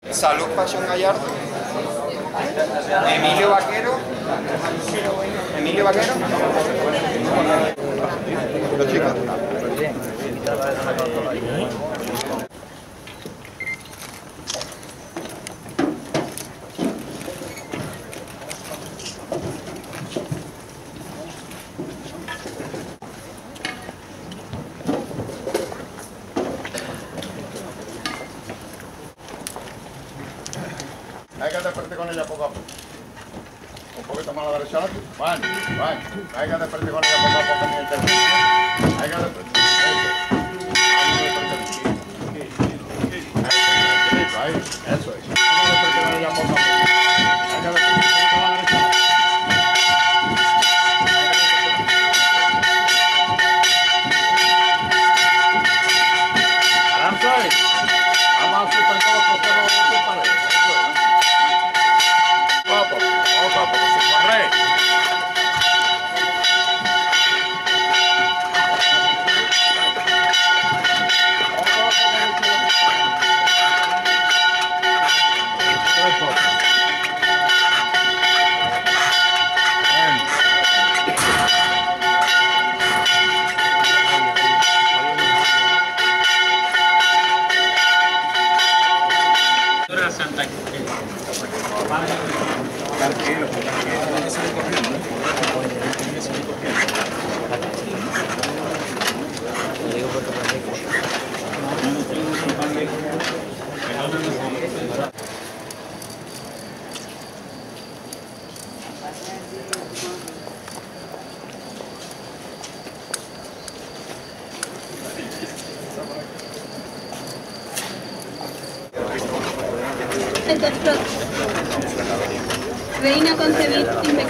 Salud Pasión Gallardo. Emilio Vaquero. Emilio Vaquero. Los chicos. Hay que despertar con ella poco a poco. Un poquito más a la derecha. Van. Hay que despertar con ella poco a poco en el terreno. Hay que despertar. Ahí, eso es. Hay que despertar con ella poco a poco. Hay que despertar un poquito a la derecha. Vamos a superar todos los paredes. Santa Cruz. Tranquilo. El doctor Reina concebida Reina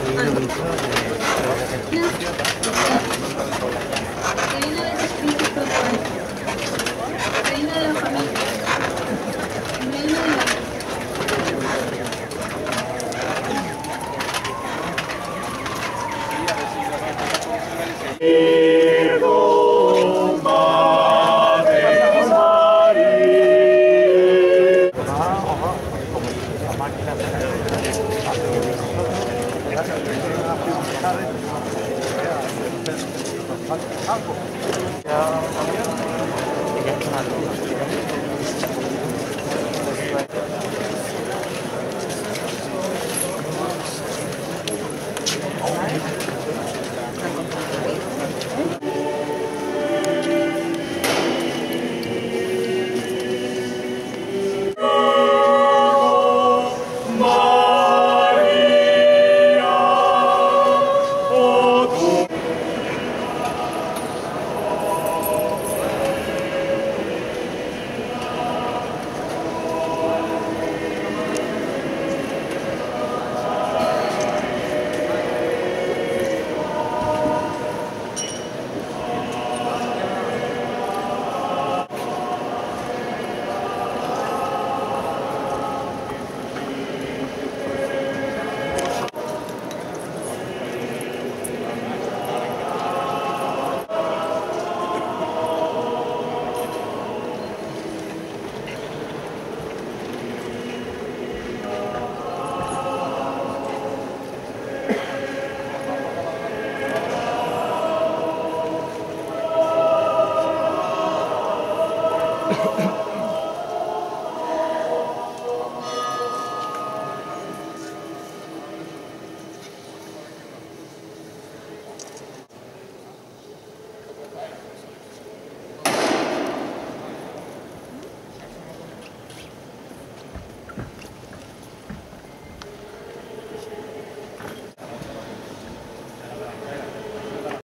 del Espíritu Santo, Reina de la familia, Reina de la Campo.